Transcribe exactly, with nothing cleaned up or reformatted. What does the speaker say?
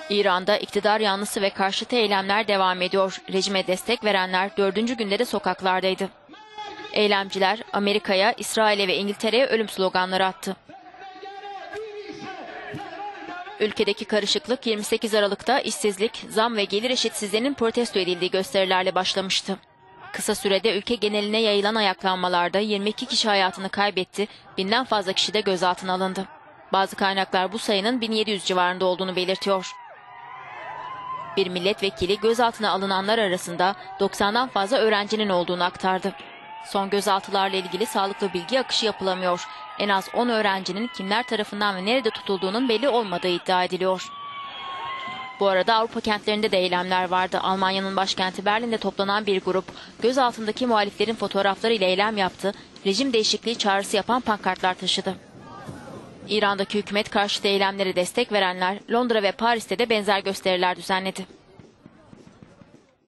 İran'da iktidar yanlısı ve karşıtı eylemler devam ediyor. Rejime destek verenler dördüncü günde de sokaklardaydı. Eylemciler Amerika'ya, İsrail'e ve İngiltere'ye ölüm sloganları attı. Ülkedeki karışıklık yirmi sekiz Aralık'ta işsizlik, zam ve gelir eşitsizliğinin protesto edildiği gösterilerle başlamıştı. Kısa sürede ülke geneline yayılan ayaklanmalarda yirmi iki kişi hayatını kaybetti, binden fazla kişi de gözaltına alındı. Bazı kaynaklar bu sayının bin yedi yüz civarında olduğunu belirtiyor. Bir milletvekili gözaltına alınanlar arasında doksandan fazla öğrencinin olduğunu aktardı. Son gözaltılarla ilgili sağlıklı bilgi akışı yapılamıyor. En az on öğrencinin kimler tarafından ve nerede tutulduğunun belli olmadığı iddia ediliyor. Bu arada Avrupa kentlerinde de eylemler vardı. Almanya'nın başkenti Berlin'de toplanan bir grup gözaltındaki muhaliflerin fotoğraflarıyla eylem yaptı, rejim değişikliği çağrısı yapan pankartlar taşıdı. İran'daki hükümet karşıtı eylemlere destek verenler Londra ve Paris'te de benzer gösteriler düzenledi.